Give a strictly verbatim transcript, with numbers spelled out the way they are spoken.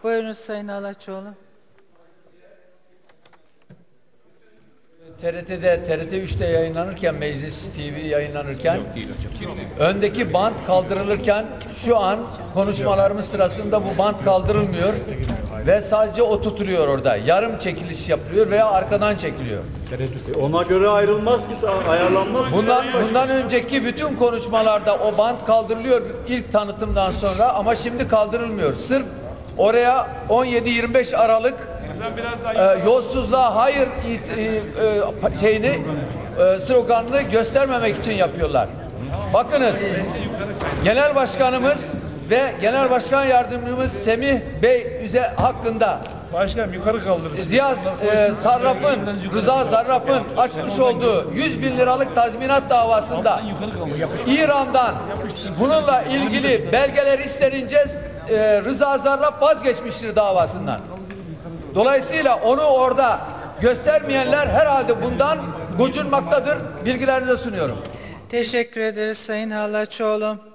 Buyurun Sayın Alaçoğlu. T R T'de, T R T üçte yayınlanırken, Meclis T V yayınlanırken, öndeki bant kaldırılırken şu an konuşmalarımız sırasında bu bant kaldırılmıyor ve sadece o tutuluyor orada. Yarım çekiliş yapılıyor veya arkadan çekiliyor. Ona göre ayrılmaz ki, ayarlanmaz ki. Bundan, bundan önceki bütün konuşmalarda o bant kaldırılıyor ilk tanıtımdan sonra ama şimdi kaldırılmıyor. Sırf oraya on yedi yirmi beş Aralık e, yolsuzluğa hayır e, e, şeyini e, sloganını göstermemek için yapıyorlar. Bakınız, Genel Başkanımız ve Genel Başkan Yardımcımız Semih Bey üze hakkında Başkanım yukarı kaldırırsın. Ziya e, Sarraf'ın, Rıza Sarraf'ın açmış olduğu yüz bin liralık tazminat davasında İran'dan bununla ilgili belgeler istenince e, Rıza Sarraf vazgeçmiştir davasından. Dolayısıyla onu orada göstermeyenler herhalde bundan gocunmaktadır. Bilgilerinize sunuyorum. Teşekkür ederiz Sayın Alaçoğlu.